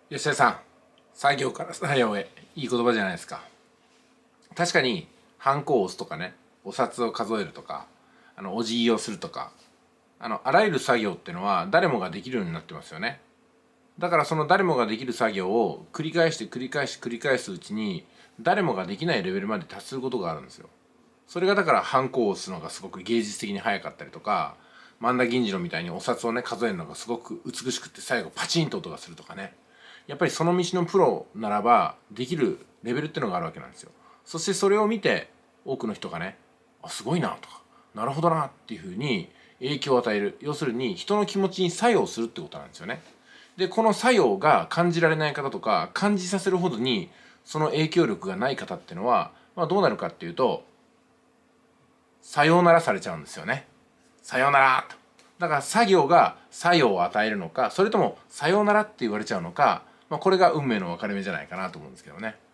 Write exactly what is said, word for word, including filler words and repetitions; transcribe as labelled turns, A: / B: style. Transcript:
A: 吉田さん、作業から作業へ、いい言葉じゃないですか。確かにハンコを押すとかね、お札を数えるとか、あのお辞儀をするとか、あのあらゆる作業っていうのは誰もができるようになってますよね。だからその誰もができる作業を繰り返して繰り返し繰り返すうちに、誰もができないレベルまで達することがあるんですよ。それがだからハンコを押すのがすごく芸術的に早かったりとか、万田銀次郎みたいにお札をね数えるのがすごく美しくって最後パチンと音がするとかね。やっぱりその道のプロならばできるレベルっていうのがあるわけなんですよ。そしてそれを見て多くの人がね、あ、すごいなとか、なるほどなっていうふうに影響を与える。要するに人の気持ちに作用するってことなんですよね。でこの作用が感じられない方とか、感じさせるほどにその影響力がない方っていうのは、まあ、どうなるかっていうと、さようならされちゃうんですよね。さようならと。だから作業が作用を与えるのか、それともさようならって言われちゃうのか、まあ、これが運命の分かれ目じゃないかなと思うんですけどね。